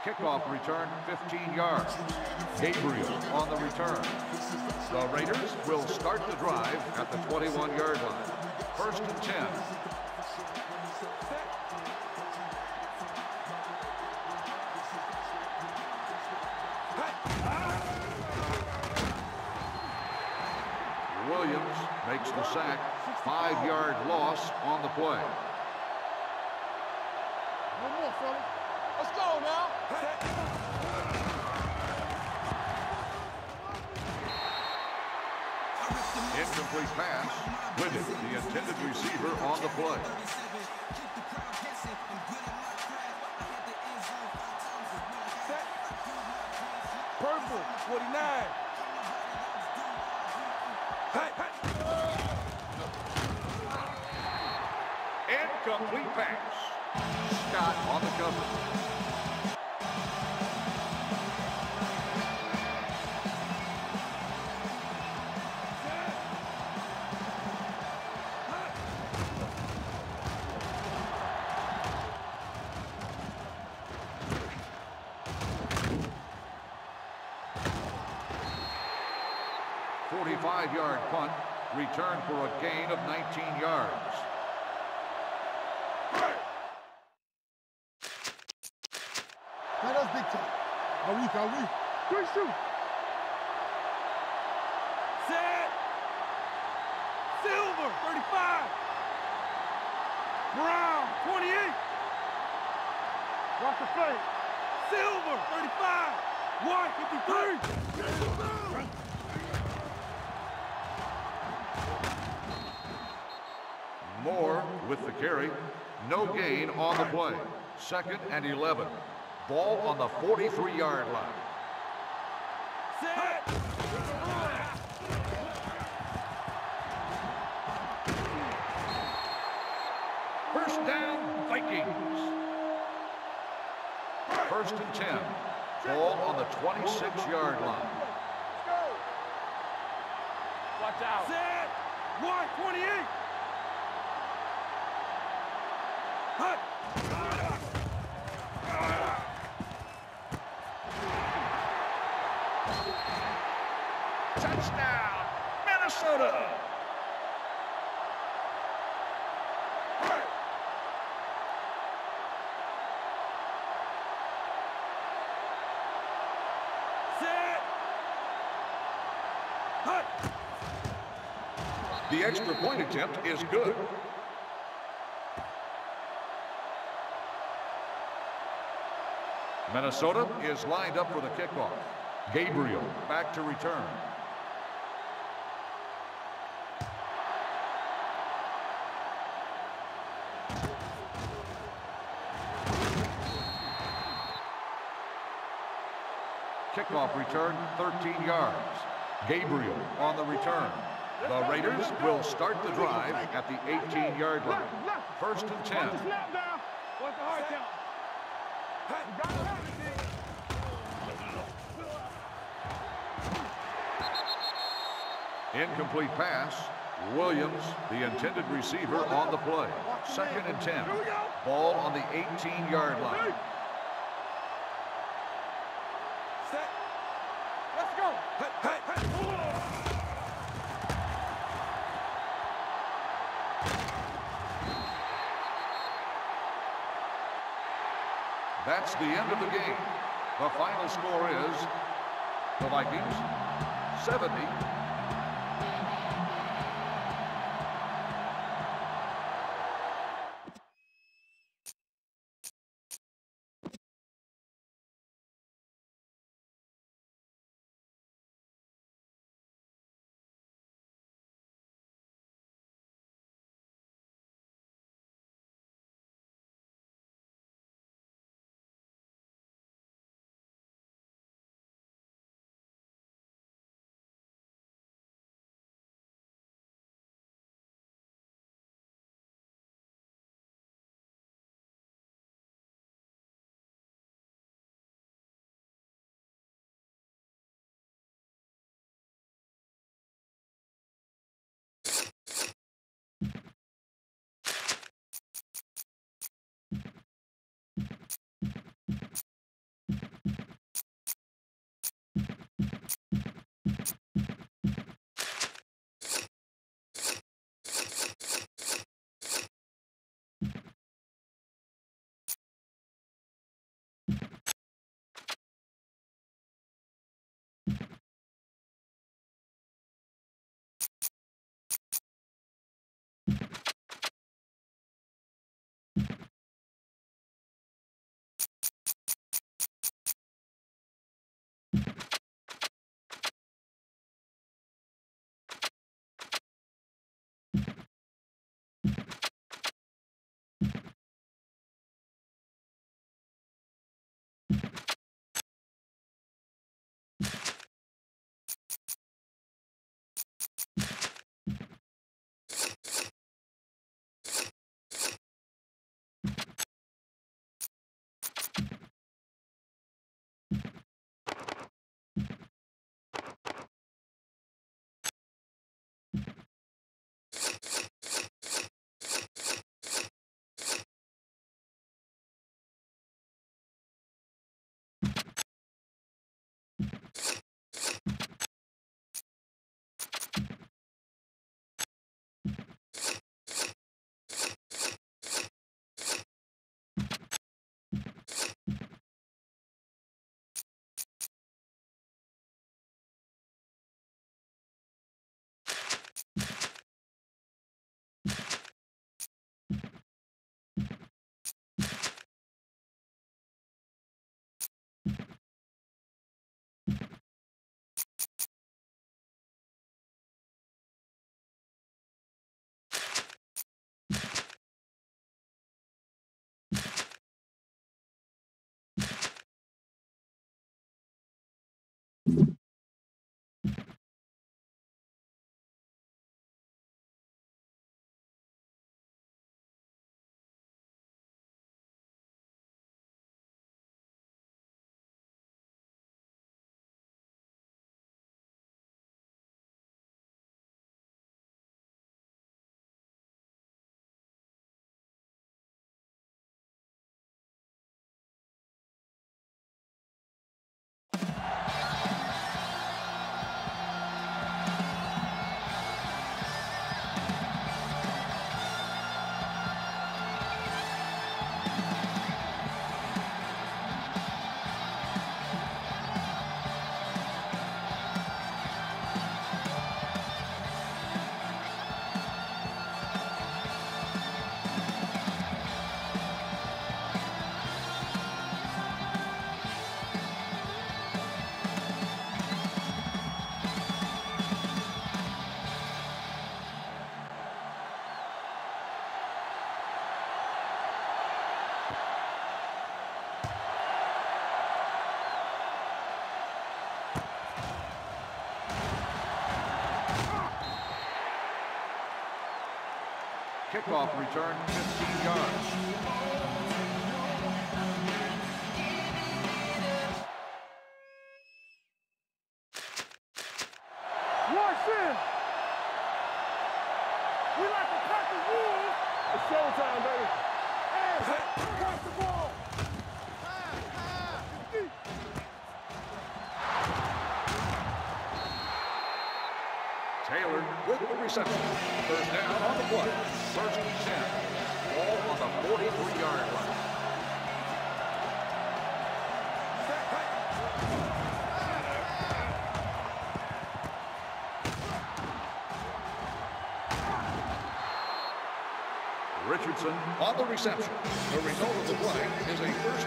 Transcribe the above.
Kickoff return 15 yards. Gabriel on the return. The Raiders will start the drive at the 21-yard line. First and 10. Williams makes the sack. 5-yard loss on the play. One more, fella. Let's go now. Incomplete pass. Whitted, the intended receiver, on the play. Purple, 49. Incomplete pass. Scott on the cover. Yard punt, return for a gain of 19 yards. Man, that's big time. Are we? Good shoot. Set. Silver, 35. Brown, 28. Watch the play. Silver, 35. White, 53. Moore with the carry. No gain on the play. Second and 11. Ball on the 43-yard line. Set. First down, Vikings. First and 10. Ball on the 26-yard line. Watch out. Set. White, 28. Touchdown, Minnesota! Set. The extra point attempt is good. Minnesota is lined up for the kickoff. Gabriel back to return. Kickoff return 13 yards. Gabriel on the return. The Raiders will start the drive at the 18-yard line. First and 10. What's the hard count? Incomplete pass. Williams, the intended receiver, on the play. Second and 10. Ball on the 18-yard line. Set. Let's go. That's the end of the game. The final score is the Vikings 70 Kickoff return, 15 yards. Watch this. We like to cut the rules. It's showtime, baby. Hey, watch the ball. Taylor with the reception. First down on the play. First and 10. Ball on the 43-yard line. Richardson on the reception. The result of the play is a first